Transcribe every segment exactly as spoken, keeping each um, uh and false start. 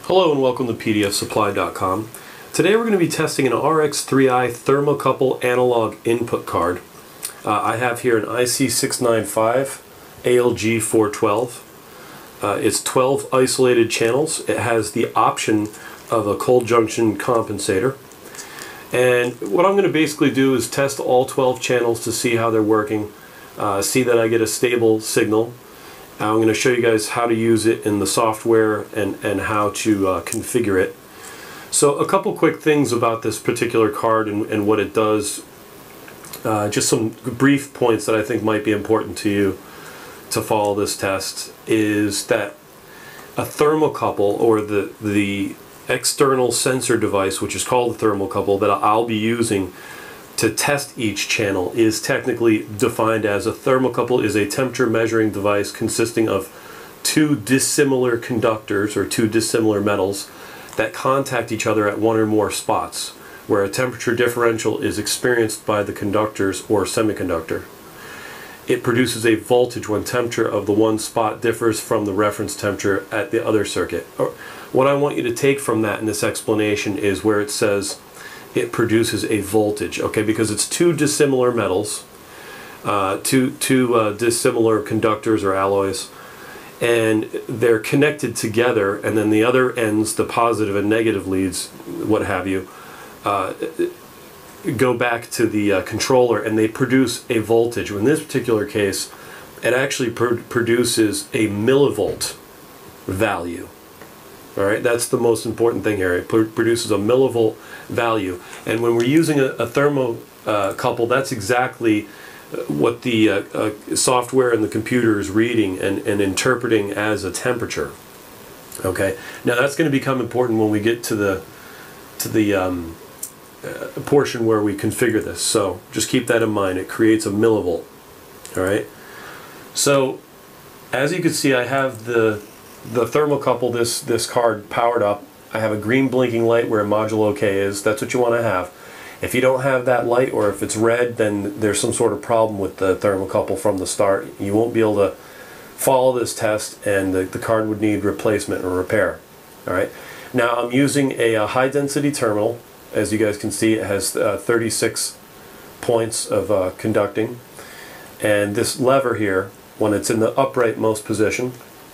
Hello and welcome to P D F Supply dot com. Today we're going to be testing an R X three i thermocouple analog input card. Uh, I have here an I C six nine five A L G four twelve. Uh, it's twelve isolated channels. It has the option of a cold junction compensator. And what I'm going to basically do is test all twelve channels to see how they're working, uh, see that I get a stable signal. I'm going to show you guys how to use it in the software and, and how to uh, configure it. So a couple quick things about this particular card and, and what it does. Uh, just some brief points that I think might be important to you to follow this test is that a thermocouple, or the, the external sensor device, which is called a thermocouple, that I'll be using to test each channel, is technically defined as a thermocouple is a temperature measuring device consisting of two dissimilar conductors or two dissimilar metals that contact each other at one or more spots where a temperature differential is experienced by the conductors or semiconductor. It produces a voltage when temperature of the one spot differs from the reference temperature at the other circuit. What I want you to take from that in this explanation is where it says it produces a voltage, okay, because it's two dissimilar metals, uh, two, two uh, dissimilar conductors or alloys, and they're connected together, and then the other ends, the positive and negative leads, what have you, uh, go back to the uh, controller, and they produce a voltage. In this particular case, it actually pr produces a millivolt value. All right, that's the most important thing here. It pr produces a millivolt value, and when we're using a, a thermocouple, uh, that's exactly what the uh, uh, software and the computer is reading and, and interpreting as a temperature. Okay, now that's going to become important when we get to the to the um, uh, portion where we configure this. So just keep that in mind. It creates a millivolt. All right. So as you can see, I have the the thermocouple, this this card powered up. I have a green blinking light where module OK is. That's what you want to have. If you don't have that light, or if it's red, then there's some sort of problem with the thermocouple from the start. You won't be able to follow this test, and the, the card would need replacement or repair. All right. Now I'm using a, a high density terminal. As you guys can see, it has uh, thirty-six points of uh, conducting, and this lever here, when it's in the uprightmost position,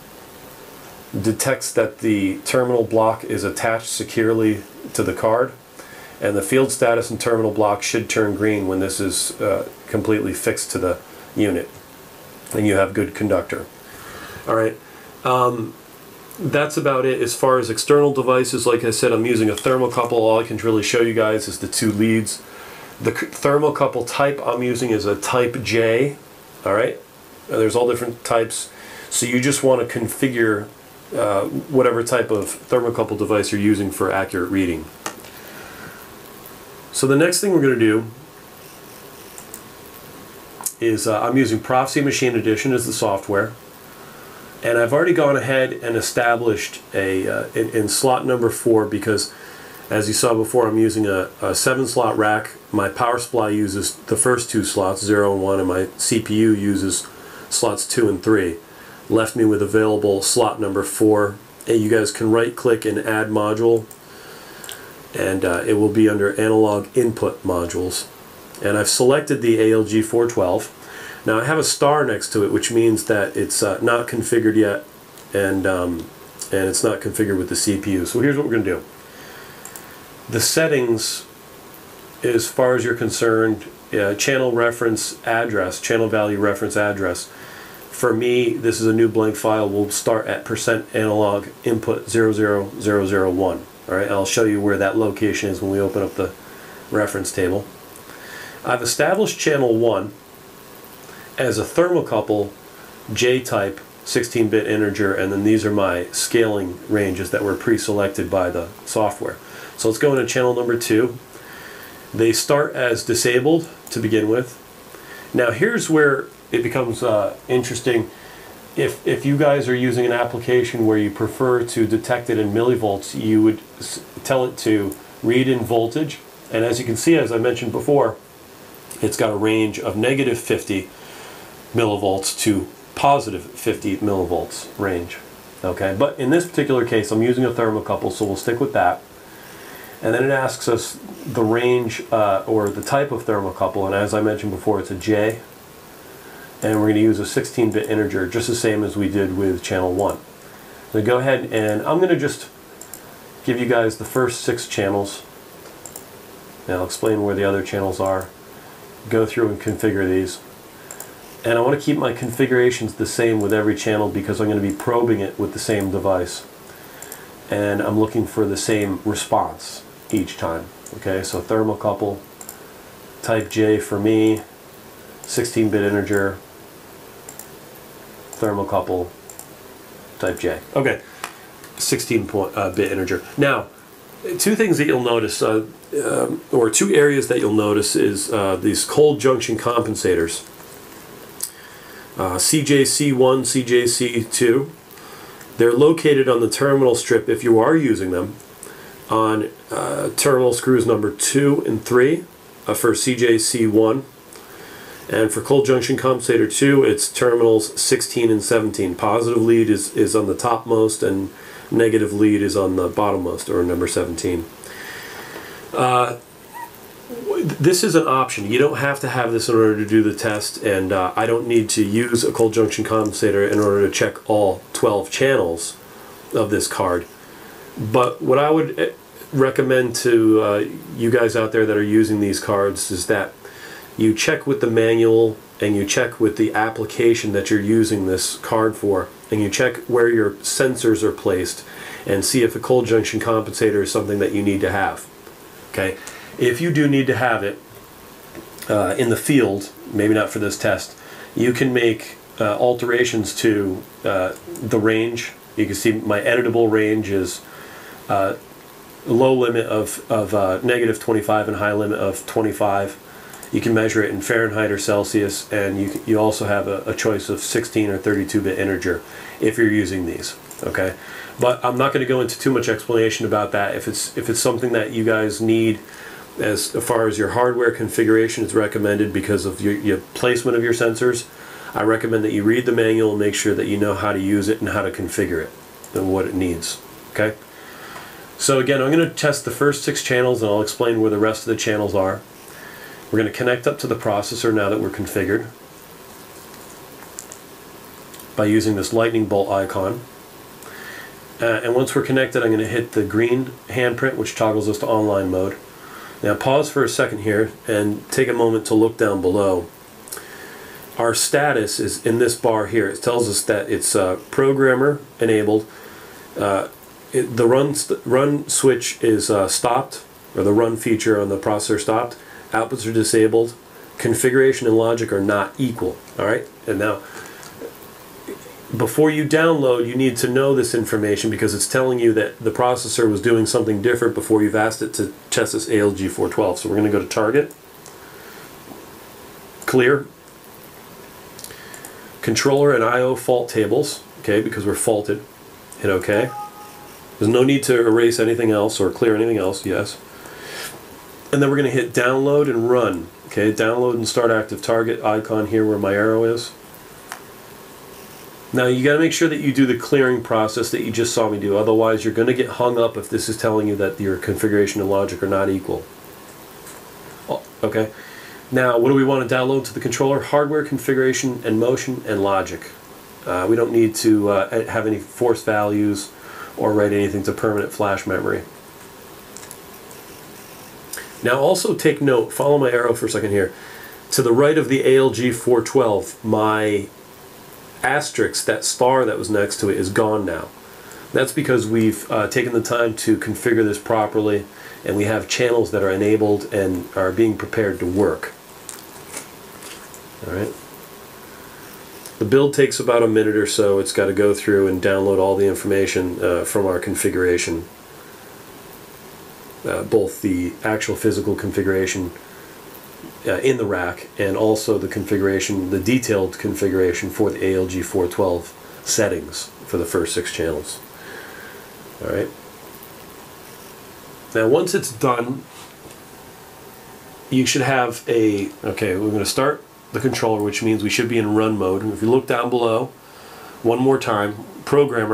detects that the terminal block is attached securely to the card, and the field status and terminal block should turn green when this is uh, completely fixed to the unit and you have good conductor. Alright, um, that's about it as far as external devices. Like I said, I'm using a thermocouple. All I can really show you guys is the two leads. The thermocouple type I'm using is a type J. Alright, there's all different types, so you just want to configure Uh, whatever type of thermocouple device you're using for accurate reading. So the next thing we're going to do is uh, I'm using Prophecy Machine Edition as the software, and I've already gone ahead and established a uh, in, in slot number four, because as you saw before, I'm using a, a seven slot rack. My power supply uses the first two slots, zero and one, and my C P U uses slots two and three. Left me with available slot number four. And you guys can right click and add module, and uh, it will be under analog input modules, and I've selected the A L G four twelve. Now I have a star next to it, which means that it's uh, not configured yet, and um, and it's not configured with the C P U. So here's what we're going to do. The settings, as far as you're concerned, uh, channel reference address, channel value reference address. For me, this is a new blank file. We'll start at percent analog input zero zero zero zero one. All right, I'll show you where that location is when we open up the reference table. I've established channel one as a thermocouple J-type sixteen bit integer, and then these are my scaling ranges that were pre-selected by the software. So let's go into channel number two. They start as disabled to begin with. Now here's where it becomes uh, interesting. If, if you guys are using an application where you prefer to detect it in millivolts, you would s tell it to read in voltage, and as you can see, as I mentioned before, it's got a range of negative fifty millivolts to positive fifty millivolts range. Okay, but in this particular case, I'm using a thermocouple, so we'll stick with that. And then it asks us the range uh, or the type of thermocouple, and as I mentioned before, it's a J. And we're going to use a sixteen bit integer, just the same as we did with channel one. So go ahead, and I'm going to just give you guys the first six channels. And I'll explain where the other channels are. Go through and configure these. And I want to keep my configurations the same with every channel because I'm going to be probing it with the same device. And I'm looking for the same response each time. Okay, so thermocouple, type J for me, sixteen bit integer, thermocouple, type J. Okay, sixteen bit integer. Now, two things that you'll notice, uh, um, or two areas that you'll notice is uh, these cold junction compensators. Uh, C J C one, C J C two. They're located on the terminal strip, if you are using them, on uh, terminal screws number two and three uh, for C J C one. And for cold junction compensator two, it's terminals sixteen and seventeen. Positive lead is, is on the topmost and negative lead is on the bottommost, or number seventeen. Uh, this is an option. You don't have to have this in order to do the test, and uh, I don't need to use a cold junction compensator in order to check all twelve channels of this card. But what I would recommend to uh, you guys out there that are using these cards is that you check with the manual and you check with the application that you're using this card for, and you check where your sensors are placed and see if a cold junction compensator is something that you need to have. Okay, if you do need to have it uh, in the field, maybe not for this test, you can make uh, alterations to uh, the range. You can see my editable range is uh, low limit of, of uh, negative twenty-five and high limit of twenty-five. You can measure it in Fahrenheit or Celsius, and you, you also have a, a choice of sixteen or thirty-two bit integer if you're using these. Okay, but I'm not going to go into too much explanation about that. If it's if it's something that you guys need, as far as your hardware configuration is recommended because of your, your placement of your sensors, I recommend that you read the manual and make sure that you know how to use it and how to configure it and what it needs. Okay, so again, I'm going to test the first six channels, and I'll explain where the rest of the channels are. We're going to connect up to the processor now that we're configured by using this lightning bolt icon. Uh, and once we're connected, I'm going to hit the green handprint, which toggles us to online mode. Now pause for a second here and take a moment to look down below. Our status is in this bar here. It tells us that it's uh, programmer enabled. Uh, it, the run, run switch is uh, stopped, or the run feature on the processor stopped. Outputs are disabled. Configuration and logic are not equal. Alright? And now, before you download, you need to know this information because it's telling you that the processor was doing something different before you've asked it to test this A L G four twelve. So we're going to go to Target, Clear, Controller and I O fault tables, okay, because we're faulted. Hit OK. There's no need to erase anything else or clear anything else, yes. And then we're going to hit download and run. Okay, download and start active target icon here where my arrow is. Now you got to make sure that you do the clearing process that you just saw me do. Otherwise you're going to get hung up if this is telling you that your configuration and logic are not equal. Oh, okay. Now what do we want to download to the controller? Hardware configuration and motion and logic. Uh, we don't need to uh, have any force values or write anything to permanent flash memory. Now also take note, follow my arrow for a second here, to the right of the A L G four twelve, my asterisk, that star that was next to it, is gone now. That's because we've uh, taken the time to configure this properly, and we have channels that are enabled and are being prepared to work. Alright. The build takes about a minute or so. It's got to go through and download all the information uh, from our configuration. Uh, both the actual physical configuration uh, in the rack and also the configuration, the detailed configuration for the A L G four twelve settings for the first six channels. Alright. Now once it's done, you should have a, okay, we're going to start the controller, which means we should be in run mode. If you look down below, one more time, programmer,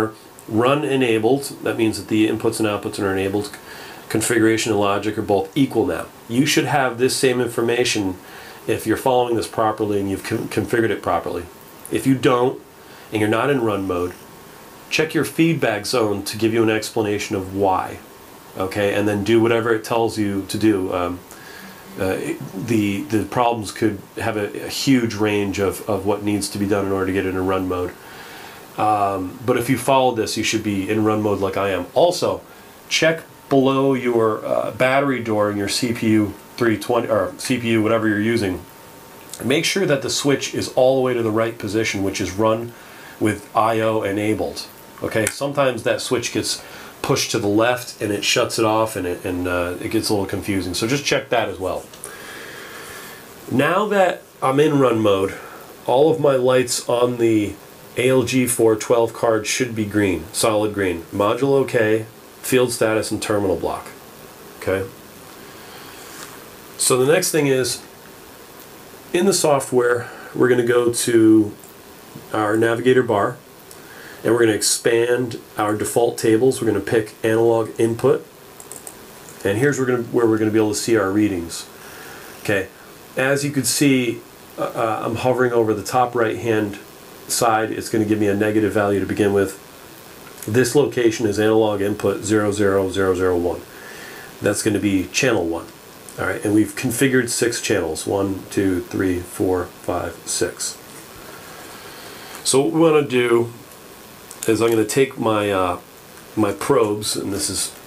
run enabled. That means that the inputs and outputs are enabled. Configuration and logic are both equal now. You should have this same information if you're following this properly and you've con configured it properly. If you don't, and you're not in run mode, check your feedback zone to give you an explanation of why. Okay, and then do whatever it tells you to do. Um, uh, the the problems could have a, a huge range of, of what needs to be done in order to get into run mode. Um, but if you follow this, you should be in run mode like I am. Also, check below your uh, battery door in your C P U three twenty or C P U, whatever you're using. Make sure that the switch is all the way to the right position, which is run with I O enabled. Okay, sometimes that switch gets pushed to the left and it shuts it off, and it, and uh, it gets a little confusing. So just check that as well. Now that I'm in run mode, all of my lights on the A L G four twelve card should be green, solid green. Module OK, field status, and terminal block. Okay. So the next thing is, in the software, we're going to go to our navigator bar, and we're going to expand our default tables. We're going to pick analog input, and here's where we're going to, where we're going to be able to see our readings. Okay, as you can see, uh, I'm hovering over the top right hand side. It's going to give me a negative value to begin with. This location is analog input zero zero zero zero one. That's going to be channel one. All right, and we've configured six channels. One, two, three, four, five, six. So what we want to do is I'm going to take my uh, my probes, and this is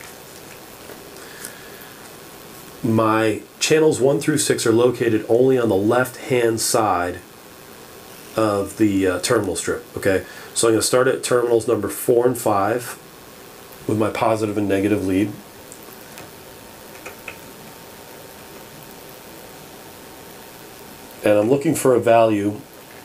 my channels one through six are located only on the left-hand side of the uh, terminal strip. Okay, so I'm going to start at terminals number four and five with my positive and negative lead. And I'm looking for a value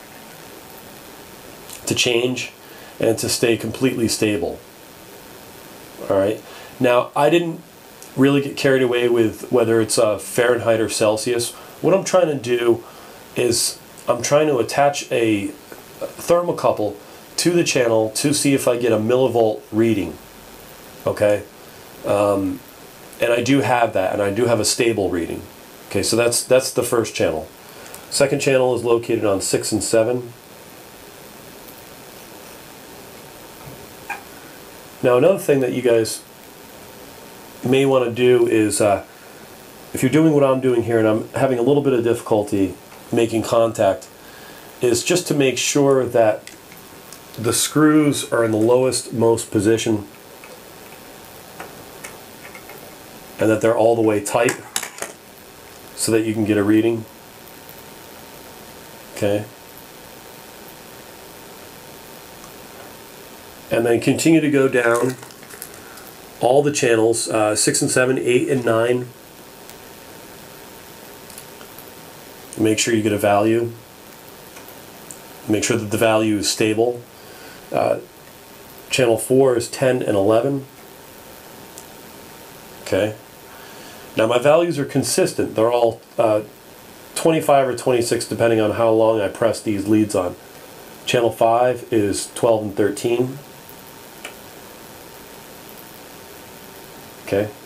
to change and to stay completely stable. Alright, now I didn't really get carried away with whether it's uh, Fahrenheit or Celsius. What I'm trying to do is I'm trying to attach a thermocouple to the channel to see if I get a millivolt reading. Okay, um, and I do have that, and I do have a stable reading. Okay, so that's that's the first channel. Second channel is located on six and seven. Now another thing that you guys may want to do is, uh, if you're doing what I'm doing here and I'm having a little bit of difficulty making contact, is just to make sure that the screws are in the lowest most position and that they're all the way tight so that you can get a reading. Okay. And then continue to go down all the channels, uh, six and seven, eight and nine. Make sure you get a value. Make sure that the value is stable. Uh, channel four is ten and eleven. Okay. Now my values are consistent. They're all uh, twenty-five or twenty-six depending on how long I press these leads on. Channel five is twelve and thirteen. Okay.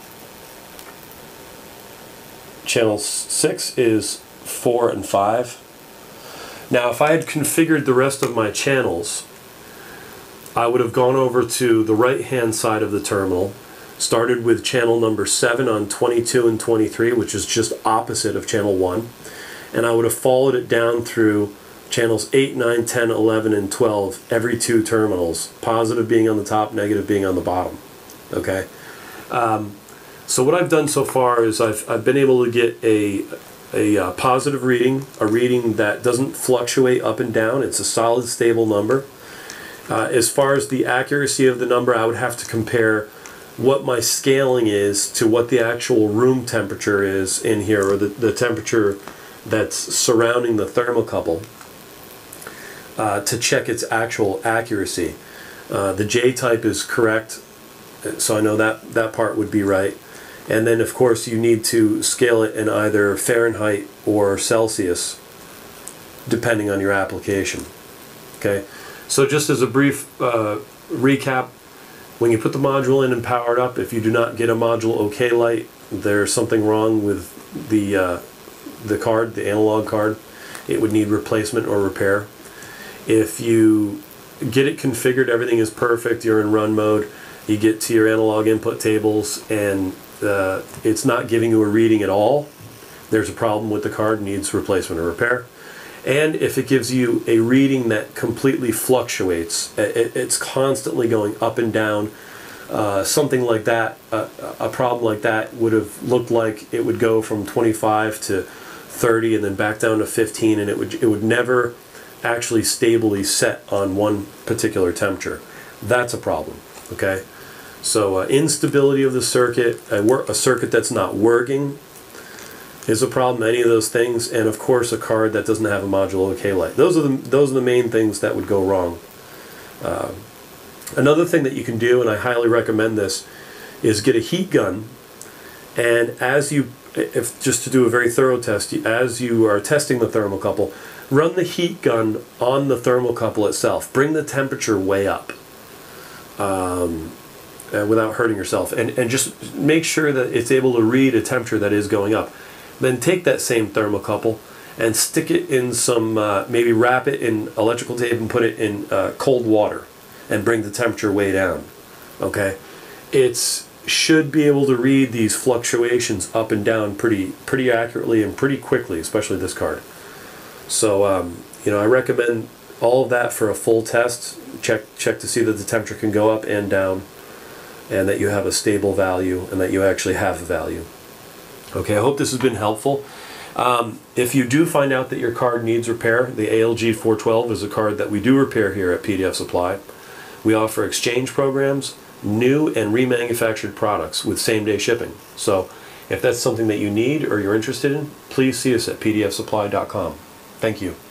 Channel six is four and five. Now if I had configured the rest of my channels, I would have gone over to the right hand side of the terminal, started with channel number seven on twenty-two and twenty-three, which is just opposite of channel one, and I would have followed it down through channels eight, nine, ten, eleven, and twelve, every two terminals, positive being on the top, negative being on the bottom. Okay. Um, so what I've done so far is I've, I've been able to get a, a uh, positive reading, a reading that doesn't fluctuate up and down. It's a solid, stable number. Uh, as far as the accuracy of the number, I would have to compare what my scaling is to what the actual room temperature is in here, or the, the temperature that's surrounding the thermocouple, uh, to check its actual accuracy. Uh, the J-type is correct, so I know that that part would be right. And then of course you need to scale it in either Fahrenheit or Celsius depending on your application. Okay, so just as a brief uh, recap, When you put the module in and power it up, if you do not get a module OK light, there's something wrong with the uh, the card, the analog card. It would need replacement or repair. If you get it configured, everything is perfect, you're in run mode, you get to your analog input tables and uh, it's not giving you a reading at all, there's a problem with the card, needs replacement or repair. And if it gives you a reading that completely fluctuates, it, it's constantly going up and down, uh, something like that, uh, a problem like that would have looked like it would go from twenty-five to thirty and then back down to fifteen, and it would, it would never actually stably set on one particular temperature. That's a problem, okay? So uh, instability of the circuit, a, a circuit that's not working is a problem, any of those things, and of course a card that doesn't have a module OK light. Those are the, those are the main things that would go wrong. Uh, another thing that you can do, and I highly recommend this, is get a heat gun, and as you, if just to do a very thorough test, as you are testing the thermocouple, run the heat gun on the thermocouple itself. Bring the temperature way up um, uh, without hurting yourself, and, and just make sure that it's able to read a temperature that is going up. Then take that same thermocouple and stick it in some, uh, maybe wrap it in electrical tape and put it in uh, cold water and bring the temperature way down. Okay? It's should be able to read these fluctuations up and down pretty pretty accurately and pretty quickly, especially this card. So um, you know, I recommend all of that for a full test. Check check to see that the temperature can go up and down, and that you have a stable value, and that you actually have a value. Okay, I hope this has been helpful. Um, if you do find out that your card needs repair, the A L G four twelve is a card that we do repair here at P D F Supply. We offer exchange programs, new and remanufactured products with same-day shipping. So if that's something that you need or you're interested in, please see us at P D F supply dot com. Thank you.